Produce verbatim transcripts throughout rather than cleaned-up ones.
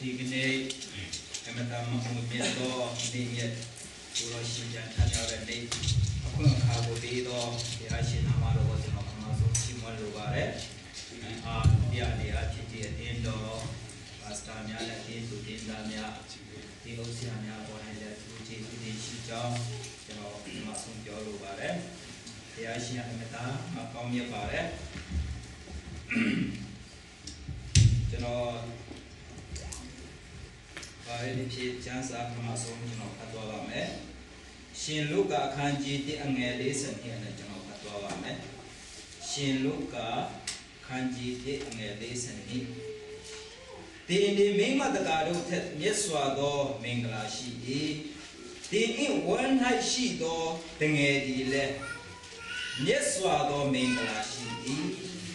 ဒီကနေ့အမတမမှုမြတ်သောနေ့ရက်ကိုရောရှင်ပြန်ထမ်းရတဲ့နေ့အခုအခါကိုပြီးတော့တရားရှင်နာမတော်ကိုကျွန်တော်ခမဆုံးချီးမွမ်းလိုပါတယ်အာတရားတရားဖြစ်တဲ့အတင်းတော်ပါစတာများနဲ့တင်းသူတင်းသားများဒီဥစ္စာများပေါ်နိုင်တဲ့သူကျေးဇူးတင်ရှိကြောင်းကျွန်တော်ခမဆုံးပြောလိုပါတယ်တရားရှင်အမတမကောင်းမြတ်ပါတယ်ကျွန်တော်ဘာလို့ဖြစ်ချမ်းသာခမဆုံးကျွန်တော်ဖတ်သွားပါမယ်ရှင်လုကာအခန်းကြီးတစ်အငယ်လေးစနစ်နဲ့ကျွန်တော်ဖတ်သွားပါမယ်ရှင်လုကာအခန်းကြီးတစ်အငယ်လေးစနစ်တင်းဒီမိမတကာတို့ထက်မြတ်စွာသောမင်္ဂလာရှိ၏တင်းဤဝန်၌ရှိသောတငယ်ဒီလည်းမြတ်စွာသောမင်္ဂလာရှိ၏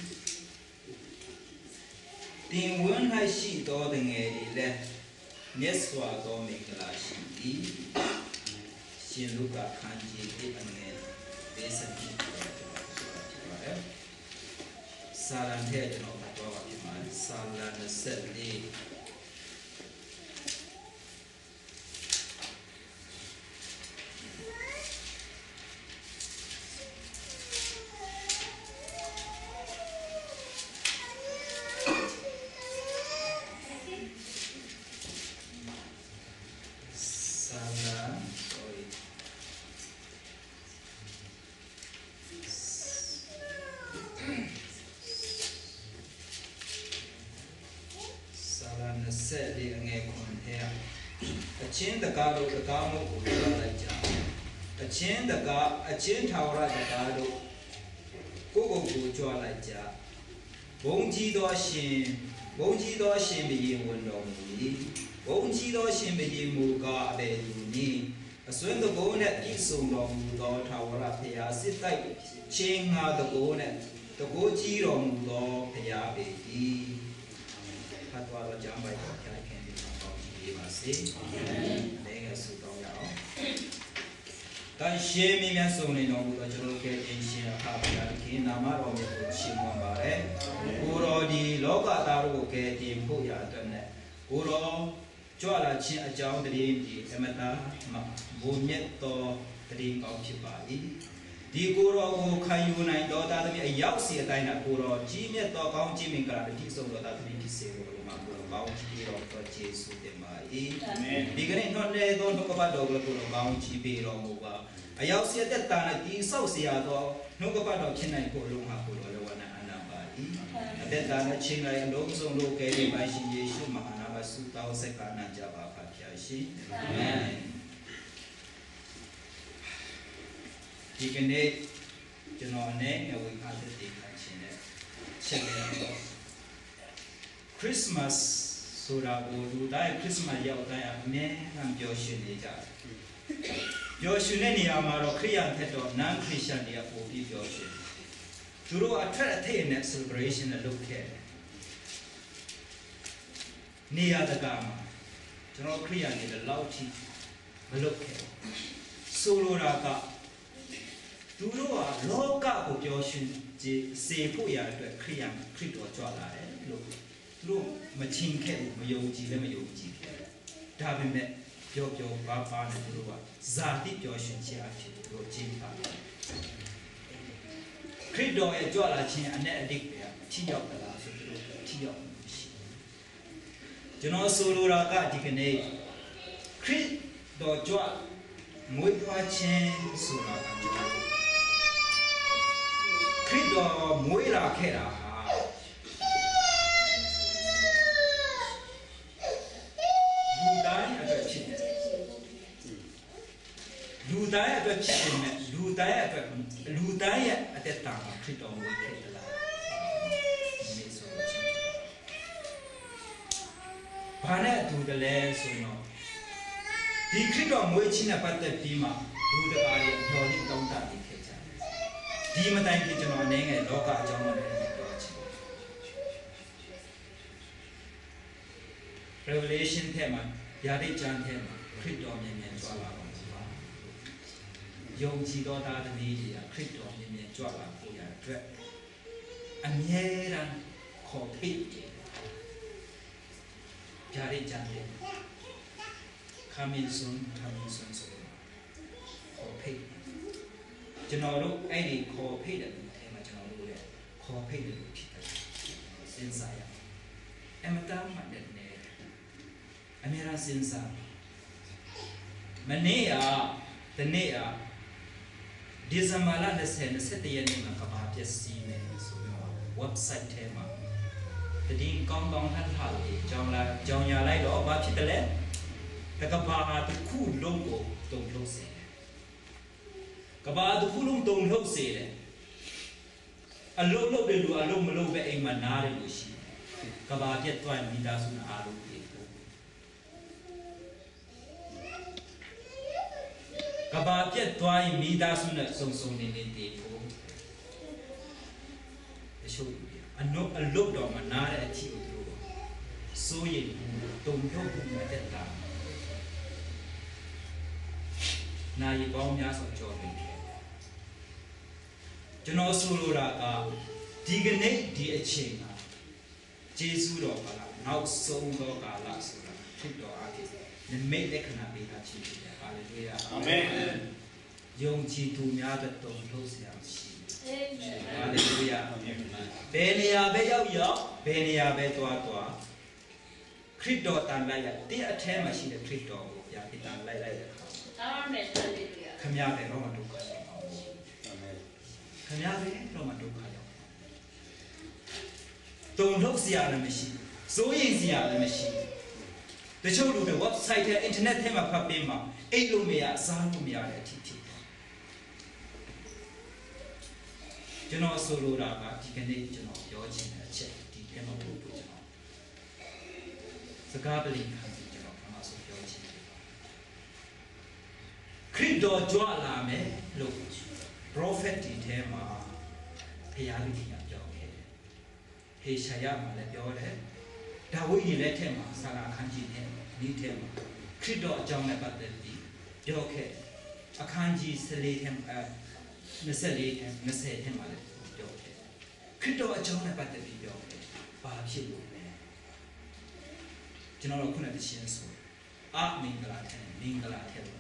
တင်းဝန်၌ရှိသောတငယ်ဒီလည်းမြတ်စွာသောမင်္ဂလာရှိ၏ရှင်လုကာခန်းကြီးတစ်အငယ်လေးစနစ်ပါတယ်စာလံထဲကျွန်တော်ဖတ်သွားပါဖြစ်ပါတယ်စာလံနှစ်ဆယ်လေးဆက်လေးအငယ်ခွန်ထဲအချင်းတကားတို့တကားမှုကိုပြောလိုက်ကြအချင်းတကားအချင်းထာဝရတကားတို့ကိုကိုကိုကြွားလိုက်ကြဘုံကြီးသောရှင်ဘုံကြီးသောရှင်ဘုရင်ဝန်တော်မူ၏ဘုံကြီးသောရှင်ဘုရင်မူကားအဘယ်သူနည်းအစွန်းတကိုးနဲ့ဤဆုံတော်မူသောထာဝရဘုရားစစ်တိုက်ချင်းငါတကိုးနဲ့တကိုးကြီးတော်မူသောဘုရားပေ၏ဖတ်သွားတော့ကြမ်းပိုက်တော့ခိုင်ခင်ဒီမှာပေါ့ဒီပါစေလည်းငယ်ဆုတောင်းရအောင်တန်ရှင်းမြတ်မြတ်ဆုံးနေတော်မူသောကျွန်တော်ကဲတင်ရှင်အခါဘုရားခင်နာမတော်မြတ်ကိုချီးမွမ်းပါရယ်ကိုတော်ဒီလောကသားတို့ကိုကဲတင်ဖို့ရအတွက်နဲ့ကိုတော်ကြွလာခြင်းအကြောင်းတည်းဒီအမတာဘုံမြတ်တော်တည်းကောင်းဖြစ်ပါ၏ဒီကိုတော်ကိုခံယူနိုင်တော်သားသမီးအရောက်စီအတိုင်းနဲ့ကိုတော်ကြီးမြတ်တော်ကောင်းခြင်းမင်္ဂလာတည်ဆုံးတော်သားသမီးဖြစ်စေကိုမှာကိုတော်ကောင်းကြီးတော်တော်ကျေးဇူးတင်ပါ၏အာမင်ဒီကနေ့တော့တဲ့သောနှုတ်ကပတ်တော်ကိုကိုတော်ကောင်းကြီးပေးတော်မူပါအရောက်စီတဲ့တာနဲ့ဒီဆောက်เสียသောနှုတ်ကပတ်တော်ဖြစ်နိုင်ကိုလုံးဟာကိုတော်လောဝနာအနာပါ၏အသက်တာနဲ့ချင်းလိုက်အလုံးစုံလို့ကဲတင်ပါရှင်ယေရှုမဟာနာမဆုတောင်းဆက်ကနာကြပါဖဖျားရှိအာမင်ဒီကနေ့ကျွန်တော်နဲ့ငဝေခါတဲ့ဒီခါချင်းနဲ့ချက်ရတော့ခရစ်စမတ်ဆိုတာကိုလူတိုင်းခရစ်စမတ်ရောက်တိုင်းအမြဲတမ်းပြောရှင်နေကြတယ်ပြောရှင်တဲ့နေရာမှာတော့ခရိယန်ထက်တော့ non Christian တွေကပိုပြီးပြောရှင်သူတို့အထက်အထက်နဲ့ celebration နဲ့လုပ်ခဲ့တယ်နေရာတကာမှာကျွန်တော်ခရိယန်တွေလောက်ထိမလုပ်ခဲ့ဆိုလိုတာကသူတို့ကလောကကိုပြောရှင်စေဖို့ရအတွက်ခရိယံခရစ်တော်ကြွလာတယ်လို့သူတို့မချင်းခဲ့ဘူးမယုံကြည်လည်းမယုံကြည်ခဲ့ဒါပေမဲ့ပြောပြောပါပါနဲ့သူတို့ကဇာတိပြောရှင်ခြင်းအဖြစ်သူတို့ကျင့်ပါတယ်ခရစ်တော်ရဲ့ကြွလာခြင်းအနဲ့အတိတ်ပဲထိရောက်သလားဆိုသူတို့ထိရောက်မရှိကျွန်တော်ဆိုလိုတာကဒီကနေ့ခရစ်တော်ကြွမွေးဖွားခြင်းဆိုတာကကျွန်တော်ခရစ်တော်မွေးလာခဲ့တာဟာလူတိုင်းအတွက်ဖြစ်တယ်လူတိုင်းအတွက်ဖြစ်တယ်နဲ့လူတိုင်းအတွက်လူတိုင်းရဲ့အသက်တာမှာခရစ်တော်မွေးခဲ့တယ်လားဒီဆိုချင်းဘာနဲ့အတူတလဲဆိုတော့ဒီခရစ်တော်မွေးခြင်းနဲ့ပတ်သက်ပြီးမှလူတကာရဲ့ပြောရင်းတောင်းတနေခဲ့ကြတယ်ဒီမတိုင်ခင်ကျွန်တော်အနေနဲ့လောကအကြောင်းတွေနဲ့ပြောချင်တယ် Revelation ထဲမှာယာတိကျမ်းထဲမှာခရစ်တော်မြင်မြင်ကြွလာပါပါယုံကြည်သောသားသမီးတွေကခရစ်တော်မြင်မြင်ကြွလာဖို့ရအတွက်အမြဲတမ်းခေါ်ဖိတ်တယ် ဘ Jari Jandi coming soon, coming soon so copy. General any copy that my general copy the people since I am a damn Amira since Mania the Nea Dizamala the Sen set the enemy about your seamen website tema. The Dean Gong Gong had Halley, John La Jonia Light or Bachitale, the Kabaha the cool logo don't lose it. Kabah the Hulum don't lose it. A low low will do a low low a manari wishi. Kabah get one Midasun Alu. Kabah get one Midasun at some soon in the day. Show you. A no a low dog manara at you. So you don't know who met that time. Now you bomb yas of joy. General Suraka, Diganate di Echina, Jesu or now so dog a last trip or artist, then make the cannot be achieved. Hallelujah. Amen. Young Chi to me other don't close your Hallelujah. Benia Beya, Benia Betua, Crypto and Laya, dear Tem machine the crypto, Yakitan Laya. Amen. Come out and Roma to Come out and Roma to Don't look the other machine. So is the other machine. The children the website, internet tema papima, Elumia, Salumia, Titi. General Solura, Ticanet, your check, the Kemo. The garbling country, General Kamas of your Crypto Joala me, look, prophet in Tema, Piality of your head. He Shayama let your head. That way you let him, Sala Kanji him, need him. Crypto John about the your head. A kanji selate him. Misselate and missay him a little. Crypto a John about the video. Barbie. General Kuna the Shinsu. Art Mingala and Mingala Heaven.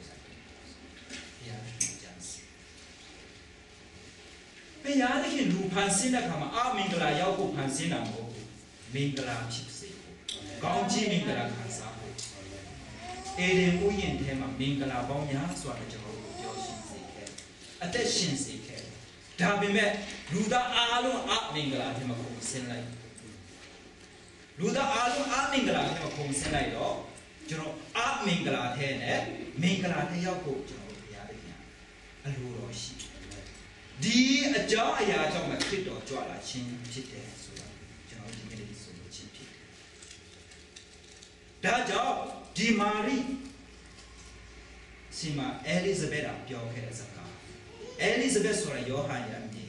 Payada can do Pansina come. Art Mingala Yoko Pansina Mo. Mingala Chipsy. Gauji Mingala Kansapo. Ede Uyin Tema Mingala Bonya Swaka Jehovah. Attention seeker. Dabime, Luda Alu at Mingala him a consenlay. Luda Alu at Mingala him a consenlay law. General at Mingala Tene, Mingala Yako, a Luroshi. D a Jaya Jama Kit or Jola Chin Chite, so General Dignity so cheap. That job, D Marie Sima Elizabeth of Yoke as a car. Elizabeth or Johan Yami.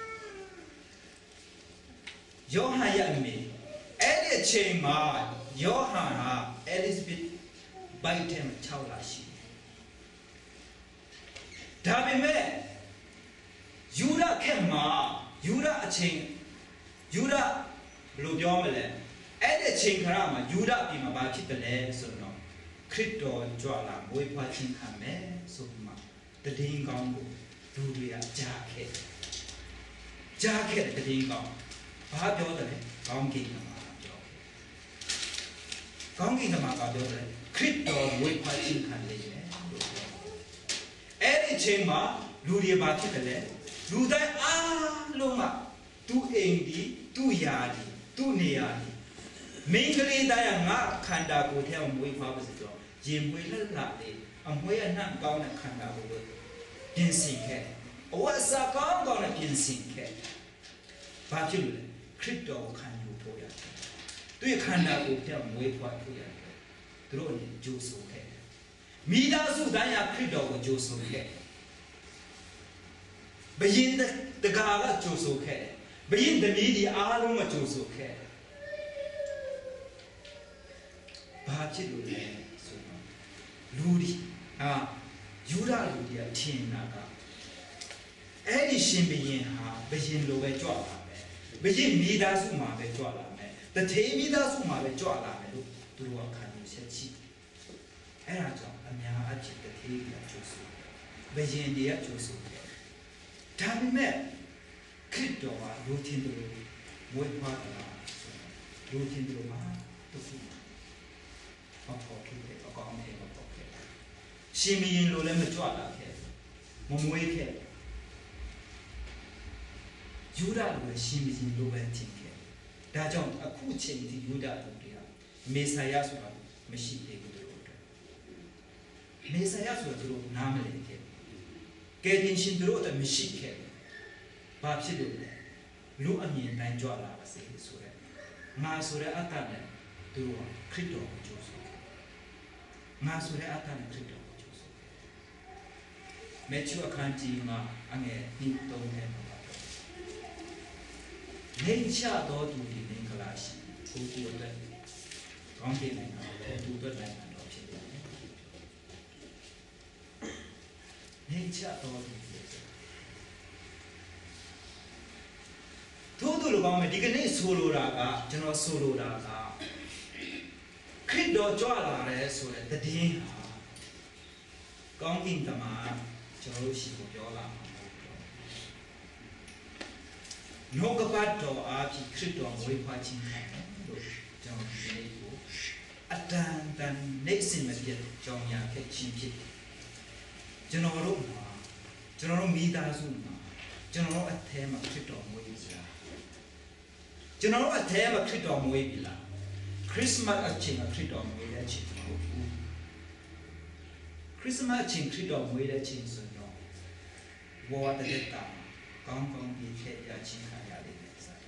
Johan Yami. Ellie Chema, Johanna, Elizabeth Baitem Chaulashi. Dabime Yuda Kema, Yuda a chain, Yuda Blue Jomele, Ellie Chinkarama, Yuda Bima Baki the leg, so no. Crypto Joala, Boy Patching Kame, so much. The Ding Gongo. Duria jacket. Jacket the ding gong. Bab Yoda, Gongi the Gongi the Mabadoda, Crypto, Way Patching can lay. Any chamber, Ludia Batikale, Luda ah Loma, two Indi, two Yadi, two Niadi. Mingly Diana Kanda would tell me Papa's job. Jim will not lay, and where not gone at Kanda would. Pincing head. What's a gong on a pincing head? But you, crypto can you pour it? Do you cannot tell me wait what we are? Throw it, juice okay. Mida Sudaya crypto with juice okay. Begin the gala juice okay. Begin the media aroma juice okay. But you, Ludi, ah. Yuda Ludia Tinaga. Eddie Shimbian ha, Begin Lowe Jola, Begin Mida Suma Jola, the Tamida Suma Jola, သူတို့ကခံယူချက်ရှိအဲ့ဒါကြောင့်အများအပြည့်တစ်သေးကကျိုးဆိုဘယင်တွေကကျိုးဆိုဒါပေမဲ့ခရစ်တော်ကလူချင်းတို့ဝိပါဒနာလူချင်းတို့မှာတူတူမပေါ်ခဲ့အကောင်းနဲ့မပေါ်ခဲ့ရှင်မင်းလိုလည်းမကြွလာခဲ့မမွေးခဲ့ယူဒလိုလည်းရှင်မင်းလိုပဲထင်ခဲ့ဒါကြောင့်အခုချိန်ဒီယူဒတို့တွေကမေဆာယဆိုတာမရှိသေးဘူးတို့အတွက်မေဆာယဆိုတာတို့နားမလည်ခဲ့ကယ်တင်ရှင်တို့အတွက်မရှိခဲ့ဘာဖြစ်လို့လဲလူအမြင်တိုင်းကြွလာပါစေဆိုရဲငါဆိုရဲအတ္တနဲ့သူကခရစ်တော်ကိုကြိုးဆိုငါဆိုရဲအတ္တနဲ့ခရစ်တော်ကိုကြိုးဆိုမေချူအခန်းကြီးမှာအငယ်နှစ်သုံးထဲမှာပါတော့နေချတော်သူဒီမင်္ဂလာရှိကိုသူအတွက်ကောင်းကင်နိုင်ငံတော်သူအတွက်နိုင်ငံတော်ဖြစ်တယ်နေချတော်သူထို့သူလိုကောင်းမယ်ဒီကနေ့ဆိုလိုတာကကျွန်တော်ဆိုလိုတာကခရစ်တော်ကြွလာတယ်ဆိုတဲ့တည်င်းဟာကောင်းကင်တမန်ကျွန်တော်တို့ရှိကိုပြောလာမှာမဟုတ်ဘူး။နှုတ်ကပတ်တော်အားဖြင့်ခရစ်တော်ဝေဖန်ခြင်းခံလို့ကျွန်တော်ဒီနေ့ကိုအတန်တန်နေစင်မပြတ်ကြောင်းရခဲ့ခြင်းဖြစ်တယ်။ကျွန်တော်တို့မှာကျွန်တော်တို့မိသားစုမှာကျွန်တော်တို့အထဲမှာခရစ်တော်မွေးပြီလားကျွန်တော်တို့အထဲမှာခရစ်တော်မွေးပြီလားခရစ်စမတ်အချိန်မှာခရစ်တော်မွေးတဲ့အချိန်မဟုတ်ဘူးခရစ်စမတ်အချိန်ခရစ်တော်မွေးတဲ့အချိန်ဆိုတော့ဝါဒတဲ့တာကောင်းကောင်းပြီးခဲ့ရချင်းခံရလိမ့်မယ်ဆိုတာ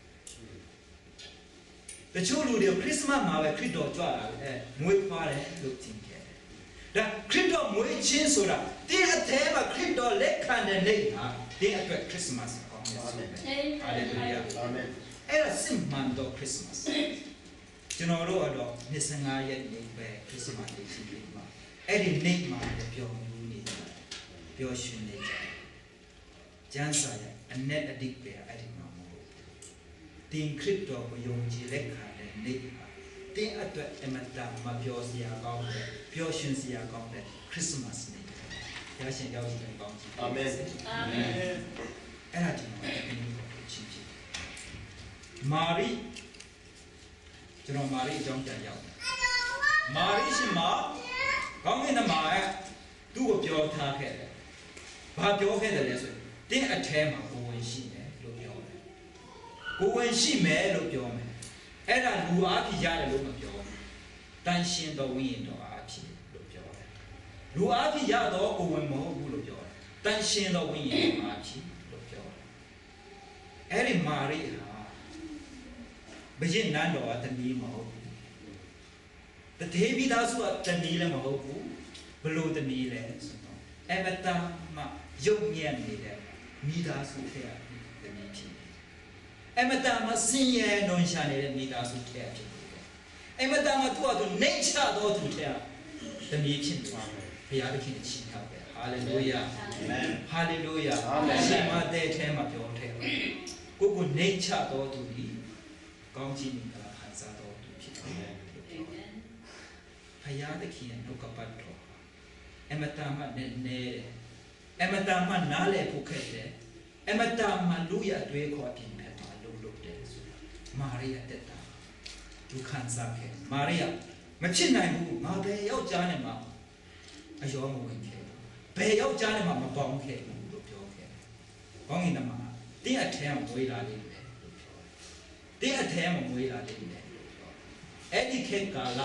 တချို့လူတွေခရစ်စမတ်မှာပဲခရစ်တော်ကြွလာတယ်မွေးဖွားတယ်လို့ထင်ခဲ့တယ်ဒါခရစ်တော်မွေးခြင်းဆိုတာဒီအထဲမှာခရစ်တော်လက်ခံတဲ့နေ့ဟာဒီအတွက်ခရစ်စမတ်ကောင်းတယ်ဆိုတယ်ဟာလေလုယာအာမင်အဲ့ဒါစင်မန်တော့ခရစ်စမတ်ကျွန်တော်တို့ကတော့နှစ်ဆယ့်ငါးရက်နေ့ပဲခရစ်စမတ်နေ့ရှိပြီမှာအဲ့ဒီနေ့မှာပျော်မှုနေကြပျော်ရွှင်နေကြကျမ်းစာရဲ့အ내အဓိပ္ပာယ်အဲ့ဒီမှာမဟုတ်တင်ခရစ်တော်ကိုယုံကြည်လက်ခံတဲ့နေ့ဟာတင်အတွက်အမတမပျော်စရာကောင်းတဲ့ပျော်ရွှင်စရာကောင်းတဲ့ခရစ်စမတ်နေ့ရရှင်ရောက်ရှိတဲ့ကောင်းချီးအာမင်အာမင်အဲ့ဒါကျွန်တော်အရင်ကချင်းချင်းမာရိကျွန်တော်မာရိအကြောင်းပြန်ရောက်တယ်မာရိရှင်မကောင်းကင်သမားကသူ့ကိုပြောထားခဲ့တယ်ဘာပြောခဲ့တယ်လဲဆိုရင်တင်းအထဲမှာကိုဝင်ရှိတယ်လို့ပြောတယ်ကိုဝင်ရှိမယ်လို့ပြောမယ်အဲ့ဒါလူအားဖြင့်ရတယ်လို့မပြောဘူးတန်ရှင်တော်ဝိညာဉ်တော်အားဖြင့်လို့ပြောတယ်လူအားဖြင့်ရတော့ကိုဝင်မဟုတ်ဘူးလို့ပြောတယ်တန်ရှင်တော်ဝိညာဉ်တော်အားဖြင့်လို့ပြောတယ်အဲ့ဒီမာရိဟာဘုရင်နန်းတော်ကတနည်းမဟုတ်ဘူးတထေမိသားစုကတနည်းလည်းမဟုတ်ဘူးဘလို့တနည်းလဲဆိုတော့အမတန်မှရုပ်ညံ့နေတဲ့မိသားစုထဲကတနည်းဖြစ်တယ်အမတန်မှဆင်းရဲနှွန်ရှာနေတဲ့မိသားစုထဲကဖြစ်တယ်အမတန်မှသူ့အတူနှိမ့်ချသောသူထဲကတနည်းဖြစ်သွားတယ်ဘုရားသခင်ချီးထားတယ်ဟာလေလုယာအာမင်ဟာလေလုယာအာမင်ရှင်မတဲ့ထဲမှာပြောထဲကိုကိုနှိမ့်ချသောသူဒီကောင်းချီးမင်္ဂလာခံစားတော်သူဖြစ်တယ်။ဘုရားသခင်ရဲ့နှုတ်ကပတ်တော်အမတန်မှနဲ့နဲတယ်။အမတန်မှနားလည်ဖို့ခက်တယ်။အမတန်မှလူရအတွေ့ခေါ်ပြင်ဖက်မှာလုံလုံတယ်ဆိုတာမာရိယတက်တာသူခံစားခဲ့မာရိယမဖြစ်နိုင်ဘူးငါဘယ်ယောက်ျားနဲ့မှအယောမဝင်ခဲ့ဘူးဘယ်ယောက်ျားနဲ့မှမပေါင်းခဲ့ဘူးလို့ပြောခဲ့တယ်။ကောင်းကင်တမန်တင်းအထက်ဝေးလာလိမ့်မယ်တင်းအထဲမှာမွေးလာတယ်အဲ့ဒီခေတ်ကာလ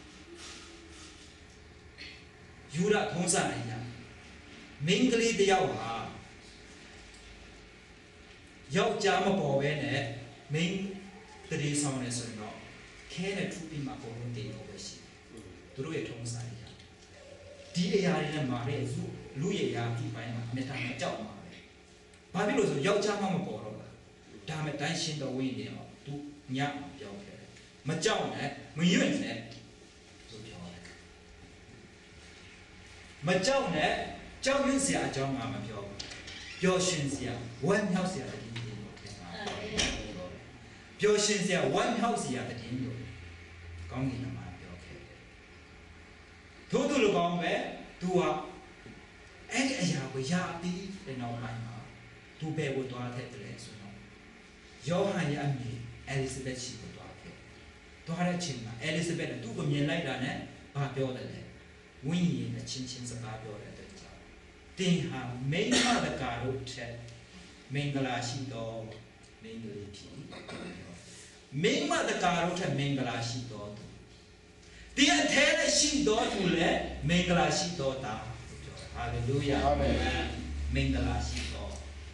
ယူရထုံးစံနေကြမင်းကလေးတယောက်ဟာယောက်ျားမပေါ်ပဲနဲ့မင်းတရေဆောင်နေဆိုတော့ခဲနဲ့ထူပြီးမှပေါ်လို့တည်လို့ပဲရှိသူတို့ရဲ့ထုံးစံနေကြဒီအရာတွေနဲ့မာတဲ့စုလူရရာဒီပိုင်းမှာအမြဲတမ်းကြောက်မှာပဲဘာဖြစ်လို့ဆိုယောက်ျားမှမပေါ်တော့တာဒါမဲ့တိုင်းရှင်းတော်ဝိညာဉ်ရောသူညပြောခဲ့တယ်မကြောက်နဲ့မယွင့်နဲ့ဆိုပြောတယ်မကြောက်နဲ့ကြောက်ရွံ့စရာအကြောင်းငါမပြောဘူးပျော်ရွှင်စရာဝမ်းမြောက်စရာတည်င်းလို့ပြောတာပျော်ရွှင်စရာဝမ်းမြောက်စရာတည်င်းလို့ကောင်းကင်မှာပြောထို့သူ၎င်းပဲသူကအဲ့ဒီအရာကိုရပြီးတဲ့နောက်ပိုင်းမှာသူပဲကိုသွားတဲ့တည်းဆိုတော့ယောဟန်ရဲ့အမေအဲလီဇဘက်ရှိကိုသွားခဲ့သွားတဲ့အချိန်မှာအဲလီဇဘက်ကသူ့ကိုမြင်လိုက်တာနဲ့ဘာပြောတယ်လဲဝိညာဉ်နဲ့ချင်းချင်းစကားပြောတဲ့အတွက်ကြောင့်တင်ဟာမိမတကာတို့ထက်မင်္ဂလာရှိသောမင်္ဂလာဖြစ်မိမတကာတို့ထက်မင်္ဂလာရှိသောသူဒီအထဲနဲ့ရှိသောသူလည်းမင်္ဂလာရှိသောတာဟာလေလုယာအာမင်မင်္ဂလာရှိသော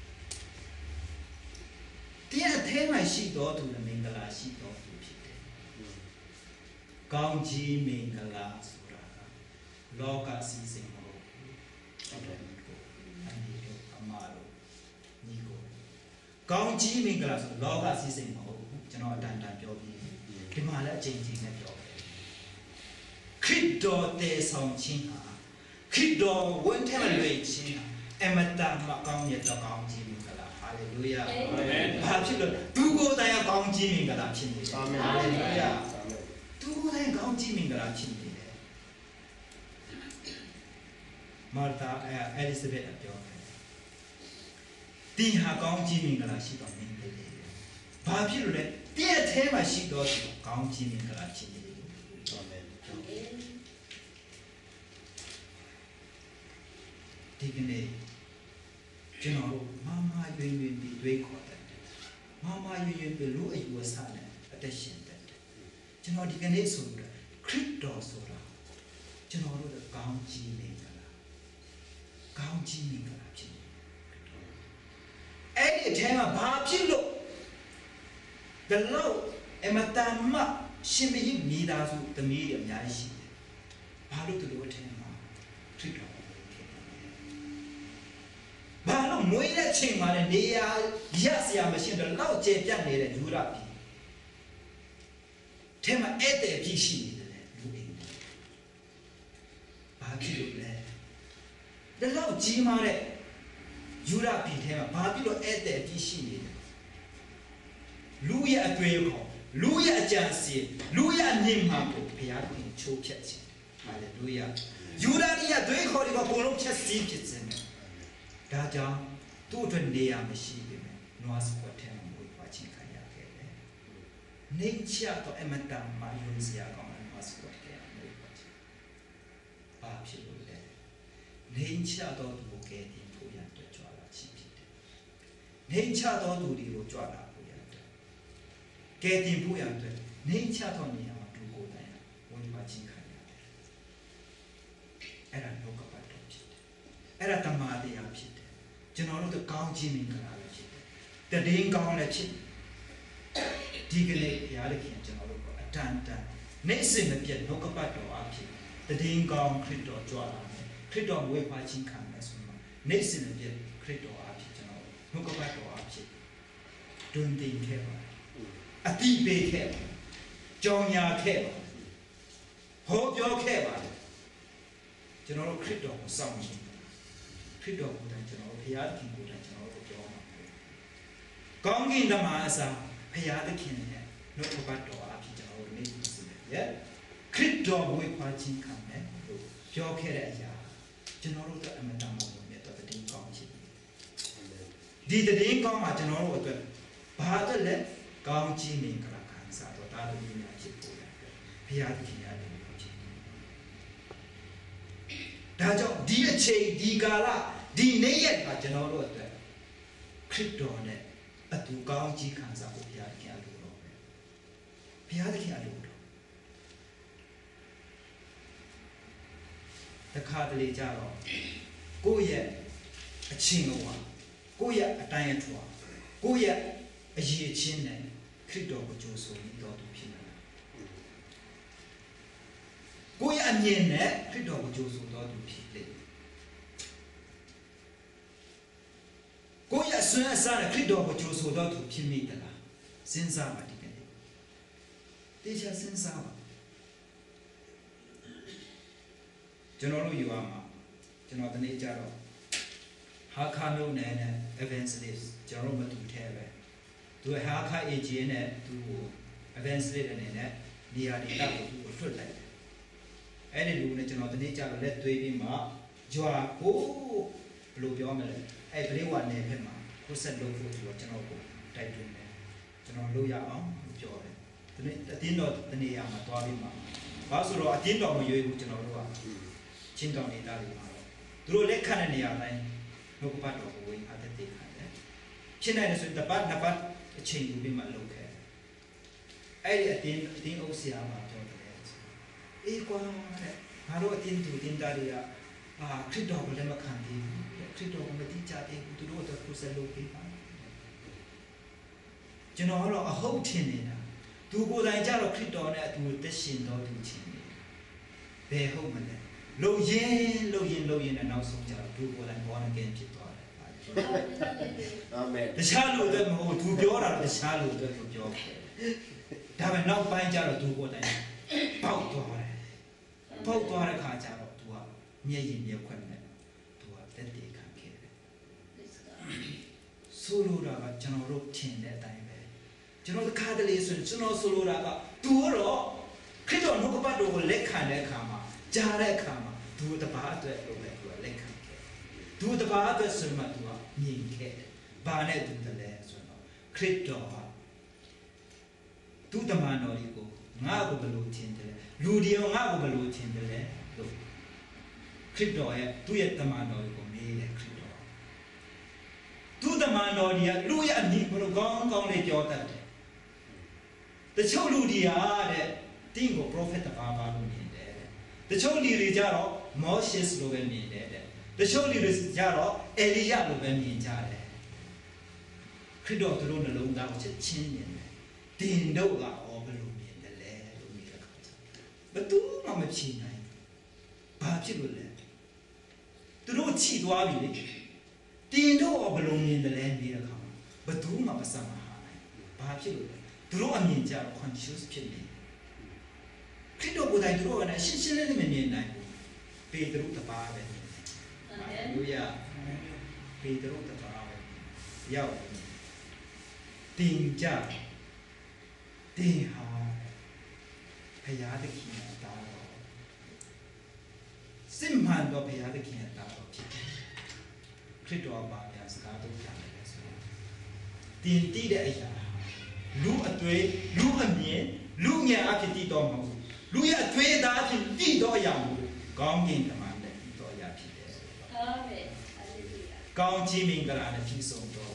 ဒီအထဲမှာရှိသောသူလည်းမင်္ဂလာရှိသောသူဖြစ်တယ်ကောင်းကြီးမင်္ဂလာဆိုတာကလောကစီစဉ်မဟုတ်ဘူးအဲ့ဒါကိုအမေတို့အမတို့ညီကိုကောင်းကြီးမင်္ဂလာဆိုလောကစီစဉ်မဟုတ်ဘူးကျွန်တော်အတန်တန်ပြောပြီးဒီမှာလည်းအချိန်ချင်းနဲ့ပြောတယ်ခရစ်တော်တည်ဆောင်ခြင်းဟာခရစ်တော်ဝန်ထမ်းလွှဲခြင်းဟာအမတန်မကောင်းရတော့ကောင်းခြင်းမင်္ဂလာဟာလေလုယာအာမင်ဘာဖြစ်လို့သူကိုယ်တိုင်ကောင်းခြင်းမင်္ဂလာဖြစ်နေတယ်အာမင်ဟာလေလုယာသူကိုယ်တိုင်ကောင်းခြင်းမင်္ဂလာဖြစ်နေတယ်မာသာအဲလီဇဘက်ပြောတယ်တင်ဟာကောင်းခြင်းမင်္ဂလာရှိတော်မင်းတယ်ဘာဖြစ်လို့လဲတည့်အထဲမှာရှိတော်သူကောင်းခြင်းမင်္ဂလာဖြစ်နေတယ်အာမင်ဒီကနေ့ကျွန်တော်တို့မမရွေးရွေးပြီးတွေးခေါ်တယ်မမရွေးရွေးပြီးလူအယူအဆနဲ့အသက်ရှင်တယ်ကျွန်တော်ဒီကနေ့ဆိုတော့ခရစ်တော်ဆိုတာကျွန်တော်တို့ကောင်းကြီးမင်္ဂလာကောင်းကြီးမင်္ဂလာဖြစ်တယ်အဲ့ဒီအထဲမှာဘာဖြစ်လို့ဘယ်လိုအမတန်မှရှင်မကြီးမိသားစုသမီးတွေအများကြီးရှိတယ်ဘာလို့သူတို့အထဲမှာခရစ်တော်ဘာလို့မွေးတဲ့ချိန်မှာလည်းနေရာရစရာမရှိတော့လောက်ကျပြတ်နေတဲ့ယူရပြီထဲမှာအဲ့တဲ့ဖြစ်ရှိနေတယ်လူအိမ်ဘာဖြစ်လို့လဲဒါလောက်ကြီးမားတဲ့ယူရပြီထဲမှာဘာဖြစ်လို့အဲ့တဲ့ဖြစ်ရှိနေတယ်လူရဲ့အတွေ့အခေါ်လူရဲ့အကြံစီလူရဲ့အမြင်မှန်ကိုဘုရားခင်ချိုးဖျက်ခြင်းဟာလေလုယာယူရရဲ့အတွေ့အခေါ်တွေကဘုံလုံးချက်စီးဖြစ်ခြင်းဒါကြောင့်သူ့အတွက်နေရာမရှိပေမဲ့နွားစကွက်ထဲမှာဝေးပါချင်းခံရခဲ့တယ်။နေချတော့အမတန်မှယုံစရာကောင်းတဲ့နွားစကွက်ထဲမှာဝေးပါချင်း။ဘာဖြစ်လို့လဲ။နေချတော့သူကိုကဲတင်ဖို့ရတဲ့ကြွာလာချင်းဖြစ်တယ်။နေချတော့သူတွေကိုကြွာလာဖို့ရတဲ့ကဲတင်ဖို့ရတဲ့နေချတော့နေရာမှာသူကိုယ်တိုင်ဝေးပါချင်းခံရတယ်။အဲ့ဒါလောကပတ်တော်ဖြစ်တယ်။အဲ့ဒါတမန်တရားဖြစ်တယ်ကျွန်တော်တို့ကောင်းခြင်းမင်္ဂလာပဲဖြစ်တယ်တည်င်းကောင်းလည်းဖြစ်ဒီကနေ့ဘုရားသခင်ကျွန်တော်တို့ကအတန်တန်နေ့စဉ်မပြတ်နှုတ်ကပတ်တော်အဖြစ်တည်င်းကောင်းခရစ်တော်ကြွလာတယ်ခရစ်တော်ဝေဖာခြင်းခံမယ်ဆိုတော့နေ့စဉ်မပြတ်ခရစ်တော်အဖြစ်ကျွန်တော်နှုတ်ကပတ်တော်အဖြစ်တွင်တင်ခဲ့ပါအတိပေးခဲ့ပါကြောင်ညာခဲ့ပါဟောပြောခဲ့ပါကျွန်တော်တို့ခရစ်တော်ကိုစောင့်ကြည့်ခရစ်တော်ကိုယ်တိုင်ကျွန်တော်ဘုရားသခင်ကိုယ်တိုင်ကျွန်တော်တို့ပြောမှာကောင်းကင်ဓမ္မအစာဘုရားသခင်ရဲ့နှုတ်ကပတ်တော်အဖြစ်ကျွန်တော်တို့နေပြီဆိုတယ်ခရစ်တော်ဝေခွာခြင်းခံတယ်လို့ပြောခဲ့တဲ့အရာကျွန်တော်တို့အမတန်မှမြတ်တော်တည်ကောင်းခြင်းဒီတည်ကောင်းမှာကျွန်တော်တို့အတွက်ဘာအတွက်လဲကောင်းခြင်းမင်္ဂလာခံစားတော့တာသမီးများဖြစ်ပေါ်တယ်ဘုရားသခင်ရဲ့အလိုဖြစ်ဒါကြောင့်ဒီအချိန်ဒီကာလဒီနေ့ရက်မှာကျွန်တော်တို့အတွက်ခရစ်တော်နဲ့အတူကောင်းကြီးခံစားဖို့ဘုရားသခင်အလိုတော်ပဲဘုရားသခင်အလိုတော်တခါတလေကြတော့ကိုယ့်ရဲ့အချင်းလုံးပါကိုယ့်ရဲ့အတိုင်းအထွာကိုယ့်ရဲ့အရေးချင်းနဲ့ခရစ်တော်ကိုကြိုးဆိုပြီးတော်သူဖြစ်နေတာကိုယ့်ရဲ့အမြင်နဲ့ခရစ်တော်ကိုကြိုးဆိုတော်သူဖြစ်တယ်ကိုယ့်ရဲ့အစွမ်းအစနဲ့ခရစ်တော်ကိုကြိုးဆိုတော်သူဖြစ်မိသလားစဉ်းစားပါဒီကနေ့တေချာစဉ်းစားပါကျွန်တော်တို့ယူအောင်မှာကျွန်တော်တနေ့ကြတော့ဟာခါမျိုးနဲ့ evangelist ကျွန်တော်မတူထဲပဲသူဟာခါ age နဲ့သူ evangelist အနေနဲ့နေရာဒေသကိုသူ့ကိုထွက်လိုက်တယ် Any lunatic of the nature let to him up. Joa, oh, blue yomel, a blue one name him, who said low food to a general type to me. General Luya, joy. The din of the Niama, Twabima. Basuro, a din of you, General Lua. Chinton Italy. Through Lake Canania line, no part of the way at the day. China is with the bad napat, a chain will be my look at. I think the Oceana. Equal, I wrote into Dindaria, ah, Cridog Lemacanti, Cridog Medica, to do the Crusaluki. General, a whole tin to go like Jaro Cridon at wood the shin or to chin. They home and low yen, low yen, low yen, and also to go like born again people. Amen. The shallow them who to your out the shallow them for job. Have not find Jaro to go like Pout to her. Pout to her car Jaro to her, near in your equipment to her that they can carry. Solo General Chin that time. General the Catalyst, General Solo, Duro, Cridon Hokabado, Lekane Kama, Jare Kama, do the part of a lake. Do the part of Sumatua, Ninke, Barnet to the legs, Cridor. Do the man or you go, Nago below Tindle, Ludio Nago below Tindle, Cridor, do yet the man or you go, made a Cridor. Do the man or you, Louis and Nico gone, gone at your dad. The Choludia, the Dingo prophet of Abba, the Choli Rijaro, Moses Loveni, the Choli Rijaro, Elia Loveni Jare. Cridor to run alone down to chin. Dindoga or balloon in the land. But do not a chin. Particularly. Do not cheat Wabi. Dindo or balloon in the land near come. But do not a summer high. Particularly. Draw a ninja conscious chimney. Crido would I draw and I should let him in night. Pay the root of our Hallelujah. Pay the root of our Yow. Ding Jab. Ding Ha. Payada King at Daro. Simhan do Payada King at Daro. Crido about as Gado Cameras. Ding did a Lu a tway, Lu a mean, Lu near Akiti Domo. Lu a tway that in Dido Yamu. Gong in the man that Dido Yapide. Amen. Gong Jimmy Garana piece of dog.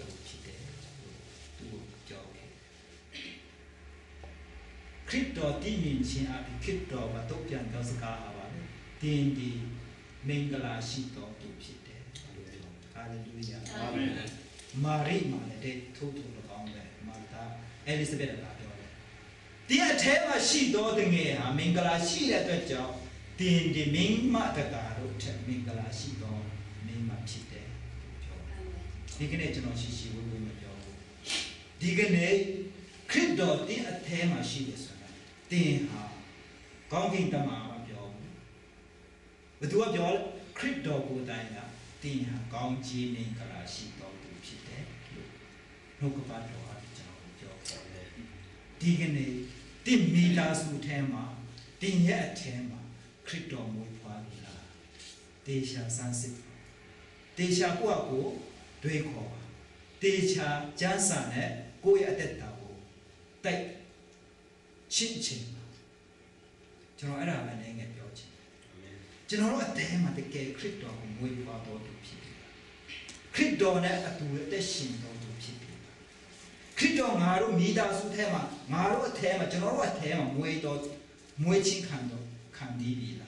Crypto Dimin Chin Api Crypto, but Topian Dosaka, Dindi, Mingala Shito to Pite. Hallelujah. Amen. Marie Malade, total of Martha, Elizabeth. Dear Teva Shito, the Mea, Mingala Shi at the job, Dindi Ming Matagaro, Mingala Shito, Ming Pite. Dignate no Shishi will win a job. Dignate, Crypto, the Atema Shi is. Ding ha, Gonging the Mama Job. But do a job, Crypto good diner, Ding ha, Gong Ji Mingala Shito to Pite. Look about your job. Dignate, Dim Milas Utema, Ding yet Tema, Crypto Mupavila. They shall sunset. They shall go a go, Dweko. They shall Jansane, go at that double. Take. Chin chin. General Era and Eng at your chin. General at them at the gay crypto who wait for all to people. Crypto at the shin to people. Crypto Maru Mida Sutema, Maru Tema, General Tema, wait out, Muechin Kando, Candida.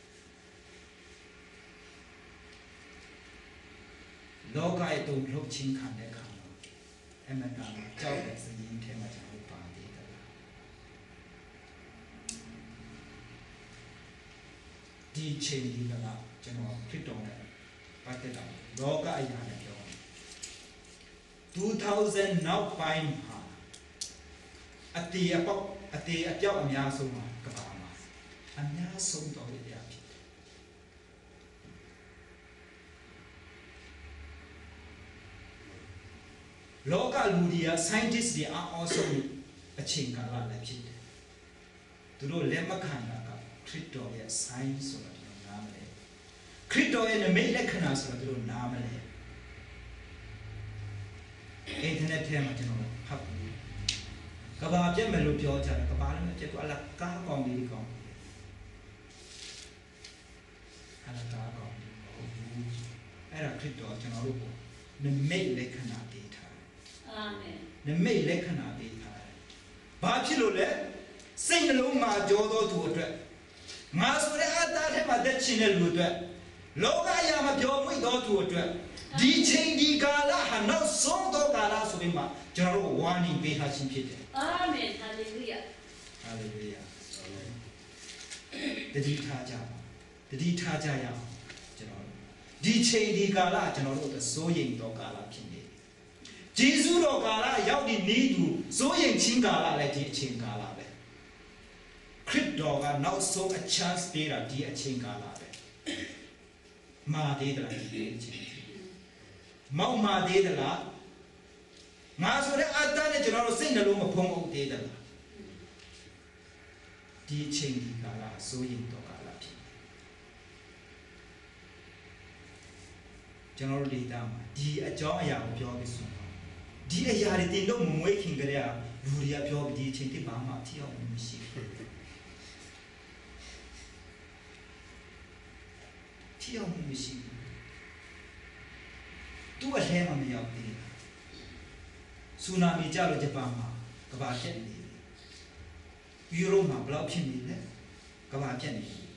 Logai don't look chin Candecano. Emma, Joe is in Tema. Di chain the la, General Criton, Pateta, Loga Ayana. Two thousand now fine ha. At the epoch, at the Atia Miasuma, Kabama, and Yasum of the Yapit. Loga Ludia, scientists are also a chinkala like it. To do Lemakana. ခရစ်တော်ရဲ့ sign ဆိုတာဒီလိုနားမလဲခရစ်တော်ရဲ့နမိတ်လက္ခဏာဆိုတာဒီလိုနားမလဲအင်တာနက်ထဲမှာကျွန်တော်ဖတ်ပြီးကဘာပြက်မယ်လို့ပြောကြတယ်ကဘာလည်းမပြက်ဘူးအလားကားကောင်းလေးကောင်းအလားကားကောင်းအဲ့ဒါခရစ်တော်ကျွန်တော်တို့ကိုနမိတ်လက္ခဏာပေးထားတယ်အာမင်နမိတ်လက္ခဏာပေးထားတယ်ဘာဖြစ်လို့လဲစိတ်နှလုံးမှာကြောသောသူအတွက်ငါဆိုတဲ့အတ္တထဲမှာသက်ရှင်တဲ့လူအတွက်လောကအရာမပြောမွေ့သောသူအတွက်ဒီချိန်ဒီကာလဟာနောက်ဆုံးသောကာလဆိုပြီးမှကျွန်တော်တို့ဝါနီပေးထားခြင်းဖြစ်တယ်အာမင်ဟာလေလုယာဟာလေလုယာတတိထားကြပါတတိထားကြရအောင်ကျွန်တော်ဒီချိန်ဒီကာလကျွန်တော်တို့အစိုးရိမ်သောကာလဖြစ်နေတယ်ဂျေဇုတော်ကာလရောက်ဒီနေ့သူစိုးရိမ်ခြင်းကာလလည်းဒီအချိန်ကာလပဲခရစ်တော်ကနောက်ဆုံးအချမ်းပေးတာဒီအချိန်ကာလပဲမာသေးတယ်ဒီအချိန်မောက်မာသေးတယ်လားငါဆိုတဲ့အတ္တနဲ့ကျွန်တော်တို့စိတ်နှလုံးမဖုံးအုပ်သေးတယ်လားဒီအချိန်ဒီကာလစိုးရိမ်တော့ကာလဖြစ်ကျွန်တော်တို့ဒေတာမှာဒီအကြောင်းအရာကိုပြောပြီးဆိုတော့ဒီအရာတွေတင်တော့မမွေးခင်ကလေးကလူတွေကပြောပြီးဒီအချိန်တိဘာမှထိအောင်မရှိဘူးထိအောင်မရှိဘူးသူ့အထဲမှာမရောက်သေးဘူးဆူနာမီကြလို့ဂျပန်မှာကဘာပြက်နေတယ်ယူရိုမှာဘယ်လောက်ဖြစ်နေလဲကဘာပြက်နေတယ်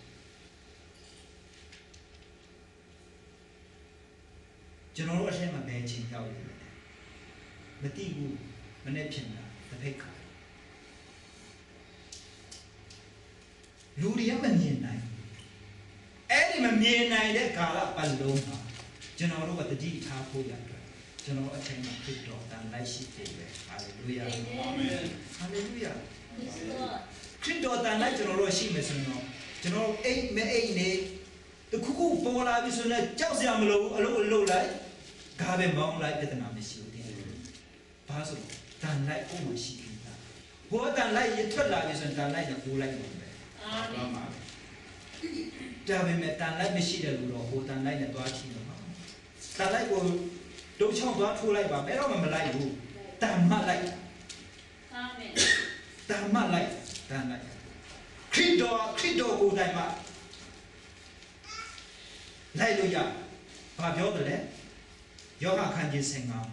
ကျွန်တော်တို့အထဲမှာဘယ်ချိန်ရောက်နေလဲမသိဘူးမနေ့ဖြစ်တာတစ်ဖက်ခါလူတွေကမမြင်နိုင်အဲ့ဒီမမြင်နိုင်တဲ့ကာလပတ်လုံးမှာကျွန်တော်တို့ကတတိထားဖို့ရတယ်ကျွန်တော်အချိန်မှာခရစ်တော်တန်လိုက်ရှိတယ်ပဲဟာလေလုယာအာမင်ဟာလေလုယာခရစ်တော်တန်လိုက်ကျွန်တော်တို့ရှိမယ်ဆိုတော့ကျွန်တော်အိတ်မဲအိတ်နေတခုခုပေါ်လာပြီဆိုတော့ကြောက်စရာမလိုဘူးအလုပ်အလုပ်လိုက်ကားပဲမောင်းလိုက်ပြဿနာမရှိဘူးတဲ့ဘာဆိုတန်လိုက်အုံးမရှိဘူးလားဘောတန်လိုက်ရထွက်လာပြီဆိုရင်တန်လိုက်နဲ့ပိုးလိုက်တယ်ပဲအာမင်ဒါပေမဲ့တန်လိုက်မရှိတဲ့လူတော့ဟိုတန်လိုက်နဲ့တွားချီတော့တန်လိုက်ကိုဒုံချောင်းသွားထိုးလိုက်ပါဘယ်တော့မှမလိုက်ဘူးတန်မလိုက်အာမင်တန်မလိုက်တန်လိုက်ခရစ်တော်ခရစ်တော်ကိုယ်တိုင်မှာလိုက်လို့ရဘာပြောတယ်လဲယောဟခန်းကြီးဆင်ငါ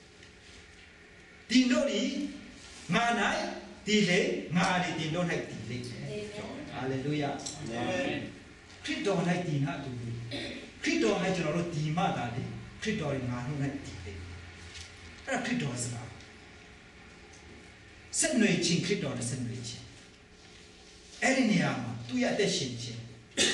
တင်တို့ဒီငါ၌ဒီလေငါဒီတင်တို့၌ဒီလေဟာလေလုယာအာမင်ခရစ်တော်၌ဒီနာတူခရစ်တော်၌ကျွန်တော်တို့ဒီမှသာလေခရစ်တော်ရဲ့ငါတို့နဲ့တည်တယ်အဲ့ဒါခရစ်တော်စကားဆက်နွယ်ခြင်းခရစ်တော်နဲ့ဆက်နွယ်ခြင်းအဲ့ဒီနေရာမှာသူရဲ့အသက်ရှင်ခြင်း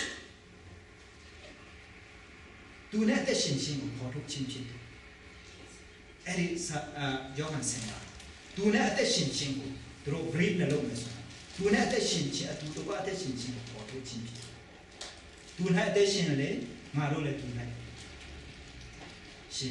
သူနဲ့အသက်ရှင်ခြင်းကိုပေါ်ထုတ်ခြင်းဖြစ်တယ်အဲ့ဒီယောဟန်ဆင်မှာသူနဲ့အသက်ရှင်ခြင်းကိုသူတို့ brief နဲ့လုပ်မယ်ဆိုတာသူနဲ့အသက်ရှင်ခြင်းအတူတူအသက်ရှင်ခြင်းကိုပေါ်ထုတ်ခြင်းဖြစ်တယ်သူနဲ့အသက်ရှင်လေငါတို့လည်းသူနဲ့ရှင်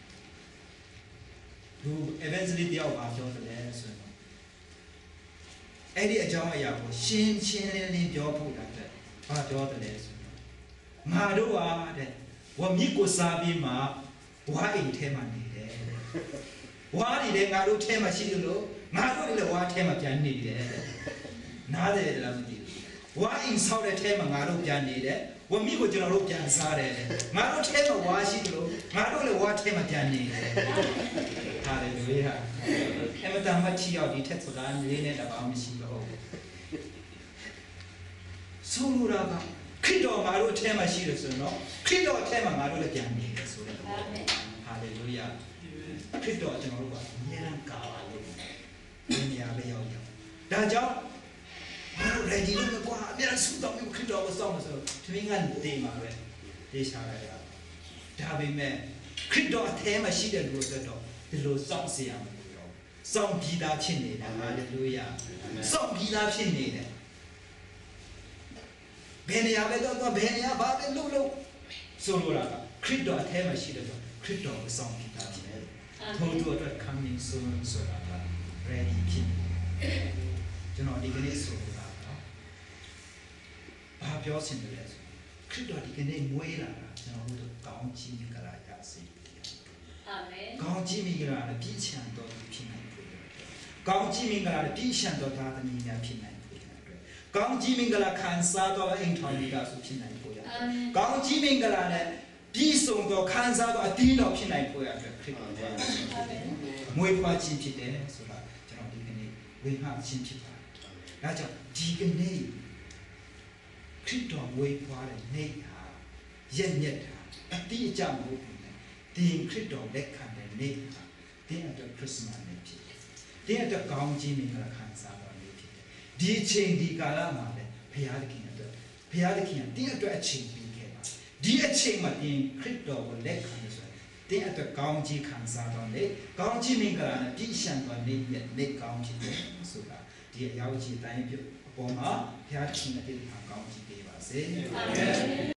လူ eventually တယောက်ပါပြောတယ်ဆိုတော့အဲ့ဒီအကြောင်းအရာကိုရှင်းချင်းလင်းလင်းပြောဖို့တာတဲ့ဘာပြောတယ်ဆိုတော့ငါတို့ဟာတဲ့ဝမြစ်ကိုစားပြီးမှဝါအိမ်ထဲမှာနေတယ်ဝါဒီတဲ့ငါတို့ထဲမှာရှိတယ်လို့ငါတို့လည်းဝါထဲမှာပြန်နေတယ်နားတယ်လားမသိဘူးဝါအိမ်ဆောက်တဲ့ထဲမှာငါတို့ပြန်နေတယ်ဝမြစ်ကိုကျွန်တော်တို့ပြန်စားတယ်ငါတို့ထဲမှာဝါရှိတယ်လို့ငါတို့လည်းဝါထဲမှာပြန်နေတယ်ဟာလေလုယာအမတန်မှချီရောက်ဒီထက်စကားလေးနဲ့တပါမရှိတော့ဘူးဆိုလိုတာကခရစ်တော်ငါတို့ထဲမှာရှိတယ်ဆိုတော့ခရစ်တော်ထဲမှာငါတို့လည်းပြန်နေတယ်ဆိုတော့အာမင်ဟာလေလုယာခရစ်တော်ကျွန်တော်တို့ကအမြဲတမ်းကာပါလို့ဒီနေရာပဲရောက်ရောက်ဒါကြောင့်ငါတို့ ready လို့ကွာအမြဲတမ်းဆုတောင်းပြီးခရစ်တော်ကိုစောင့်နေဆိုတော့တမင်ကနေမှာပဲတေးချလိုက်တာဒါပေမဲ့ခရစ်တော်အထဲမှာရှိတဲ့လူတွေတော့ဒီလိုစောင့်เสียရမှာလို့ရောစောင့်ပြီးသားဖြစ်နေတာဟာလေလုယာစောင့်ပြီးသားဖြစ်နေတယ်ဘယ်နေရာပဲတော့ဘယ်နေရာဘာပဲလုပ်လို့ဆိုလိုတာကခရစ်တော်အထဲမှာရှိတဲ့တော့ခရစ်တော်ကိုစောင့်ပြီးသားဖြစ်တယ်ထို့သူအတွက် coming soon ဆိုတာက ready ဖြစ်ကျွန်တော်ဒီကနေ့ဆိုတာနော်ပြောစင်တယ်ဆိုခရစ်တော်ဒီကနေ့မွေးလာတာကျွန်တော်တို့ကောင်းချီးမင်္ဂလာရစေအာမင်ကောင်းချီးမင်္ဂလာနဲ့ပြည့်ချမ်းတော်ဖြစ်နိုင်ဖို့ကောင်းချီးမင်္ဂလာနဲ့ပြည့်ချမ်းတော်သားသမီးများဖြစ်နိုင်ဖို့ကောင်းချီးမင်္ဂလာခံစားတော်အိမ်ထောင်ကြီးကဆိုဖြစ်နိုင်ဖို့ရကောင်းချီးမင်္ဂလာနဲ့ပြည့်စုံတော်ခံစားတော်အသီးတော်ဖြစ်နိုင်ဖို့ရအတွက်ခရစ်တော်ရဲ့မွေးဖွားခြင်းဖြစ်တယ်ဆိုတာကျွန်တော်ဒီကနေ့ဝေငှခြင်းဖြစ်ပါတယ်ဒါကြောင့်ဒီကနေ့ခရစ်တော်မွေးဖွားတဲ့နေ့ဟာရက်ညက်တာအတိအကျမဟုတ်ဘူးတင်ခရစ်တော်လက်ခံတဲ့နေ့ဟာတင်အတွက်ခရစ်မတ်နေ့ဖြစ်တယ်တင်အတွက်ကောင်းခြင်းမင်္ဂလာခံစားတော်နေ့ဖြစ်တယ်ဒီချိန်ဒီကာလမှာလည်းဘုရားသခင်အတွက်ဘုရားသခင်ကတင်အတွက်အချိန်ပေးခဲ့ပါဒီအချိန်မှာတင်ခရစ်တော်ကိုလက်ခံလို့ဆိုရင်တင်အတွက်ကောင်းခြင်းခံစားတော်နေ့ကောင်းခြင်းမင်္ဂလာနဲ့ပြည့်စုံတော်နေ့ရဲ့နေ့ကောင်းဖြစ်တယ်ဆိုတာဒီအရာကြီးအတိုင်းပြုအပေါ်မှာဘုရားသခင်ရဲ့ကောင်းခြင်းပေးပါစေအာမင်